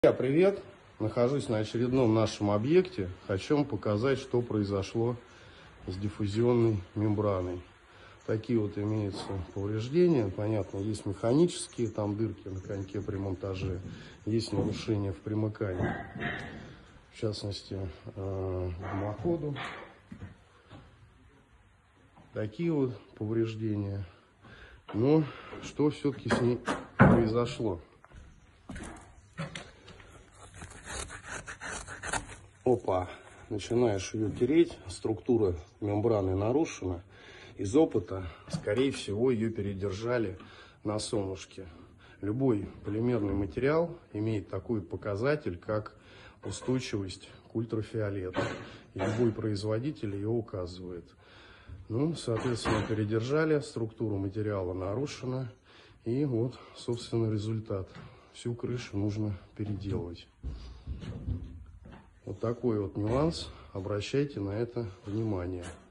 Привет! Нахожусь на очередном нашем объекте. Хочу вам показать, что произошло с диффузионной мембраной. Такие вот имеются повреждения. Понятно, есть механические, там дырки на коньке при монтаже. Есть нарушения в примыкании. В частности, к дымоходу. Такие вот повреждения. Но что все-таки с ней произошло? Опа, начинаешь ее тереть, структура мембраны нарушена. Из опыта, скорее всего, ее передержали на солнышке. Любой полимерный материал имеет такой показатель, как устойчивость к ультрафиолету. И любой производитель ее указывает. Ну, соответственно, передержали, структура материала нарушена. И вот, собственно, результат. Всю крышу нужно переделывать. Вот такой вот нюанс. Обращайте на это внимание.